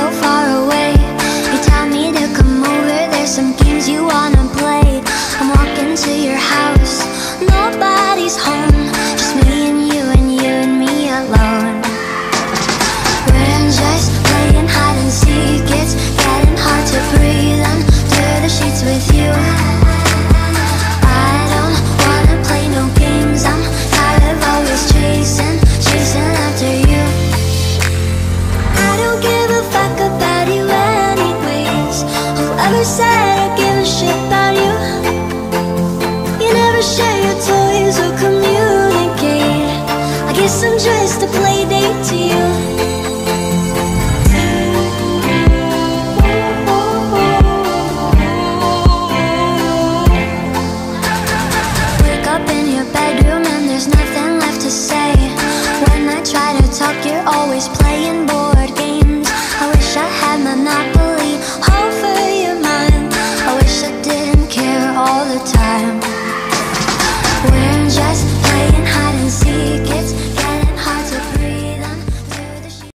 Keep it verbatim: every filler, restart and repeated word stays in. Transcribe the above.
so far away. You tell me to come over, there's some games you wanna play. I'm walking to your house, nobody's home, just me and you and you and me alone. We're just playing hide and seek, it's getting hard to breathe under the sheets with you. I don't wanna play no games, I'm tired of always chasing, chasing after you. I don't give a fuck about you anyways. Whoever said I give a shit about you? You never share your toys or communicate. I guess I'm just a player.